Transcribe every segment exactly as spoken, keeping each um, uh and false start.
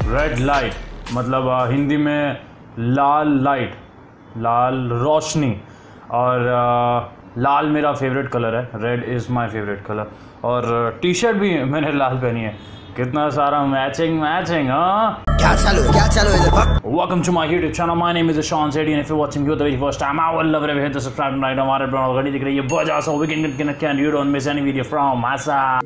Red light मतलब आ, हिंदी में लाल light, लाल रोशनी। और आ, लाल मेरा फेवरेट कलर है, red is my favourite colour. और टी शर्ट भी मैंने लाल पहनी है। कितना सारा मैचिंग मैचिंग हाँ। क्या चालू है क्या चालू है? Welcome to my YouTube channel. My name is Ishan Sethi, and if you're watching here the very first time, I would love it if you hit the subscribe button right now. हमारे blog घड़ी दिख रही है बजा so we can connect and you don't miss any video from my side.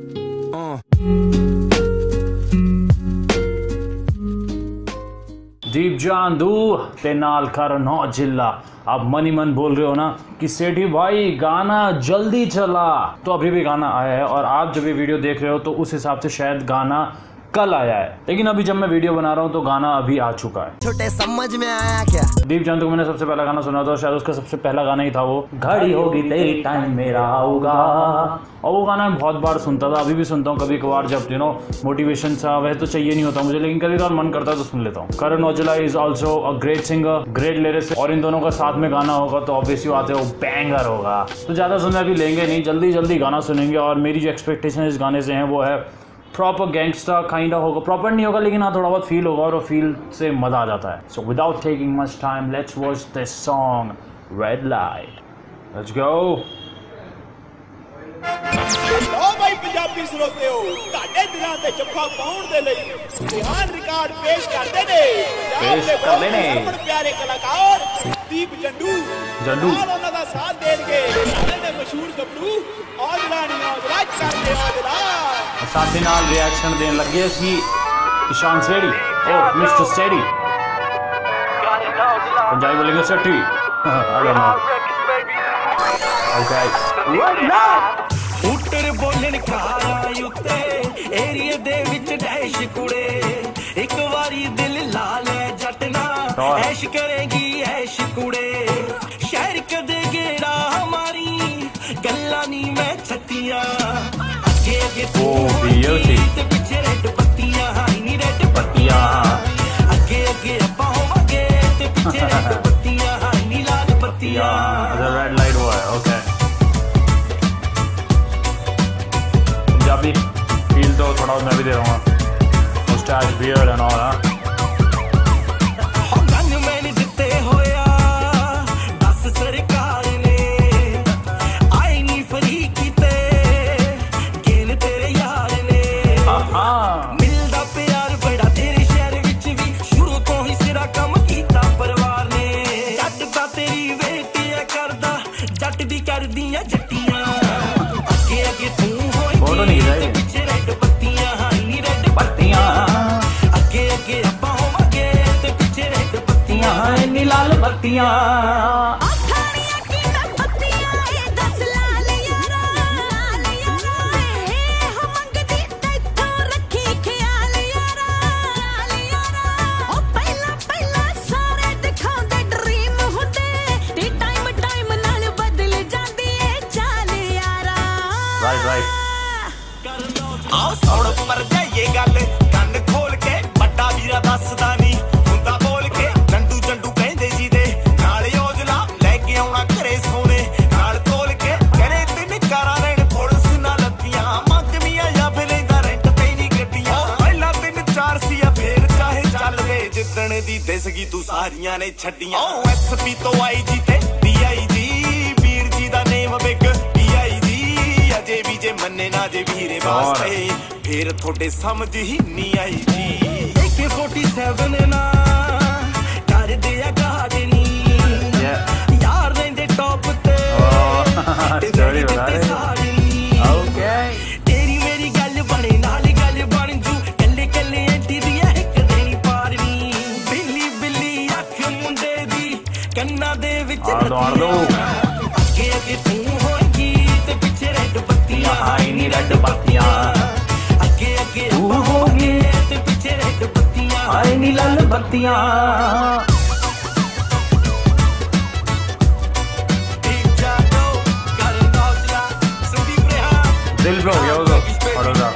दीप जानदू ते नाल करन औजिला। आप मन ही मन बोल रहे हो ना कि सेठी भाई गाना जल्दी चला, तो अभी भी गाना आया है और आप जब ये वीडियो देख रहे हो तो उस हिसाब से शायद गाना कल आया है, लेकिन अभी जब मैं वीडियो बना रहा हूँ तो गाना अभी आ चुका है। छोटे समझ में आया क्या? दीप जानदू को मैंने सबसे पहला गाना सुना था, शायद उसका सबसे पहला गाना ही था वो घड़ी होगी तेरी टाइम मेरा आऊगा। और वो गाना मैं बहुत बार सुनता था, अभी भी सुनता हूँ कभी कभार जब यू नो मोटिवेशन सा वह तो चाहिए नहीं होता मुझे, लेकिन कभी कभार मन करता है तो सुन लेता हूँ। Karan Aujla is also a great singer, great lyrics, और इन दोनों का साथ में गाना होगा तो ऑब्वियसली बात है वो बैंगर होगा। तो ज़्यादा समय अभी लेंगे नहीं, जल्दी जल्दी गाना सुनेंगे। और मेरी जो एक्सपेक्टेशन इस गाने से है वो है प्रॉपर गैंगस्टर काइंड ऑफ होगा, प्रॉपर नहीं होगा लेकिन हाँ थोड़ा बहुत फील होगा और वो फील से मजा आ जाता है। So without taking much time let's watch this song red light, let's go. लो भाई पंजाबी सुनते हो ਤੁਹਾਡੇ ਦਿਲਾਂ ਤੇ ਜੱਫਾ ਪਾਉਣ ਦੇ ਲਈ ਬਿਹਾਰ ਰਿਕਾਰਡ ਪੇਸ਼ ਕਰਦੇ ਨੇ ਪੇਸ਼ ਕਰਦੇ ਨੇ ਆਪਣੇ ਪਿਆਰੇ ਕਲਾਕਾਰ ਦੀਪ ਜੰਡੂ ਜੰਡੂ ਉਹਨਾਂ ਦਾ ਸਾਥ ਦੇਣਗੇ ਸਾਡੇ ਦੇ ਮਸ਼ਹੂਰ ਗੱਭਰੂ ਔਜਲਾ ਨੀ ਔਜਲਾ ਕਰਦੇ ਔਜਲਾ। साथ ही नाल रिएक्शन देने लगे सी ईशान सेठी और मिस्टर सेठी, पंजाबी बोलेंगे Sethi I don't know okay. उटर बोलन खारा उत्ते एरिया दे विच डैश कुड़े एक बारी दिल ला ले जट ना ऐश करेगी ऐश कुड़े शहर कदे गेड़ा हमारी गल्ला नी मैं छतिया ओ ब्यूटी ते पीछे रेड पत्तियां हाई नी रेड पत्तियां आगे आगे अपा होवांगे ते पीछे रेड पत्तियां हाई नी लाल पत्तियां। द रेड लाइट हुआ है ओके। पंजाबी फील तो थोड़ा मैं भी दे रहा हूँ, मुस्टैच बियर्ड एंड ऑल। हम गन मैंने जिते होया दस सरकार ने आई नी फरी कीते गेन तेरे यार ने मिलदा प्यार बड़ा तेरे शहर विच भी शुरू तो ही सिरा कम कीता परिवार ने जट दा तेरी वेटिया करदा जट दी करदियां जट्टियां अगे अगे तू फोटो नहीं जाए पीछे रेड पत्तियां हाई नी रेड पत्तियां आगे आगे अपा होवांगे ते पीछे रेड पत्तियां हाई नी लाल पत्तियां। राइट राइट आओ सौड़ पर जाइए गल कंन खोल के बड़ा वीरा दसदा नहीं हुंदा बोल के जंडू जंडू कहंदे जी दे नाल औजला लेके आउणा घरे सोने नाल तोल के करे तिन कारा रैन पुलिस ना लत्तियां मंगमियां या लेंदा रेंट ते नहीं गड्डियां पहला दिन चार सिया फेर चाहे चल वे जिद्दण दी दिसगी तू सारियां ने छड्डियां ओ एसपी तो आई जी ते डीआईजी वीर जी दा नेम बिग अजे भी जे मन्ने ना जे वीरे वास्ते फिर थोड़े समझ ही नहीं आई जी ए के फोर्टी सेवन ना कर दिया गाजनी यार रेंदे टॉप ते स्टोरी बना रहे ओके। तेरी मेरी गल बने नाल गल बन जू कल्ले कल्ले एंटी दी एक देनी पारनी बिल्ली बिल्ली अख मुंडे दी कन्ना दे विच अगे अगे तू होगी ते पीछे रेड पत्तियां हाई नी रेड पत्तियां आगे आगे तू होगी ते पीछे रेड पत्तियां हाई नी लाल पत्तियां। दिल पे हो गया वो थोड़ा सा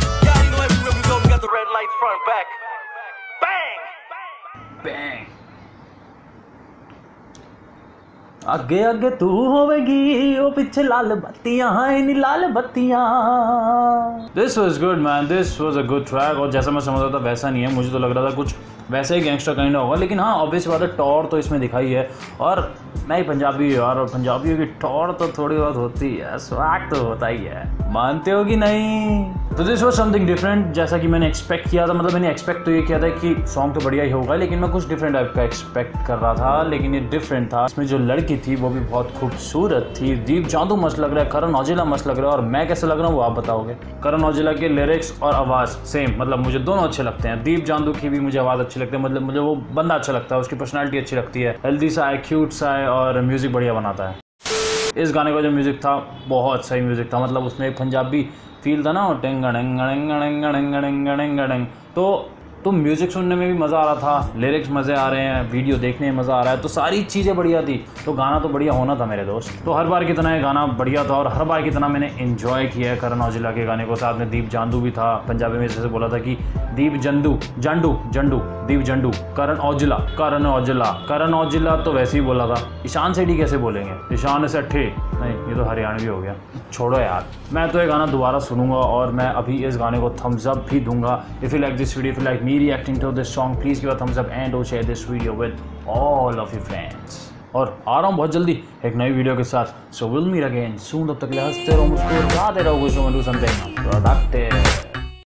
बैंग। आगे आगे तू होवेगी ओ पीछे लाल बत्तियां हैं नी लाल बत्तियां। This was good man, this was a good track. और जैसा मैं समझ रहा था वैसा नहीं है, मुझे तो लग रहा था कुछ वैसे ही गैंगस्टर काइंड होगा, लेकिन हाँ ऑब्वियस बात है टॉर तो इसमें दिखाई है। और मैं ही पंजाबी हूँ यार, और पंजाबियों की टॉर तो थोड़ी बहुत होती है, स्वैग तो होता ही है, मानते हो कि नहीं? तो दिस वॉज समथिंग डिफरेंट, जैसा कि मैंने एक्सपेक्ट किया था। मतलब मैंने एक्सपेक्ट तो ये किया था कि सॉन्ग तो बढ़िया ही होगा, लेकिन मैं कुछ डिफरेंट टाइप का एक्सपेक्ट कर रहा था, लेकिन ये डिफरेंट था। इसमें जो लड़की थी वो भी बहुत खूबसूरत थी। दीप जांदू मस्त लग रहा है, करण औजिला मस्त लग रहा है, और मैं कैसे लग रहा हूँ वो आप बताओगे। करण औजिला के लिरिक्स और आवाज़ सेम, मतलब मुझे दोनों अच्छे लगते हैं। दीप जांदू की भी मुझे आवाज़ अच्छी लगती है, मतलब मुझे वो बंदा अच्छा लगता है, उसकी पर्सनैलिटी अच्छी लगती है, हेल्दी सा है, क्यूट सा है, और म्यूज़िक बढ़िया बनाता है। इस गाने का जो म्यूज़िक था बहुत सही म्यूज़िक था, मतलब उसमें एक पंजाबी फील था ना, टेंग डेंग डेंग डेंग डेंग डेंग डेंग डेंग। तो तो म्यूज़िक सुनने में भी मज़ा आ रहा था, लिरिक्स मज़े आ रहे हैं, वीडियो देखने में मज़ा आ रहा है, तो सारी चीज़ें बढ़िया थी। तो गाना तो बढ़िया होना था मेरे दोस्त। तो हर बार की तरह ये गाना बढ़िया था, और हर बार की तरह मैंने एंजॉय किया है करण औजिला के गाने को। साथ में दीप जांदू भी था, पंजाबी में जैसे बोला था कि दीप जंदू जंडू जंडू दीप जंडू करण औजिला करण औजिला करण औजिला तो वैसे ही बोला था। ईशान सेठी कैसे बोलेंगे, ईशान सेठी नहीं, ये तो हरियाणवी हो गया, छोड़ो यार। मैं तो ये गाना दोबारा सुनूंगा, और मैं अभी इस गाने को थम्स अप भी दूंगा। If you like this video, if you like me reacting to this song, please give a thumbs up and do share this video with all of your friends. और आ रहा हूँ बहुत जल्दी एक नई वीडियो के साथ, so will meet again soon. तब तक हंसते रहो, मुस्कुराते रहो, कुछ डू समथिंग प्रोडक्टिव।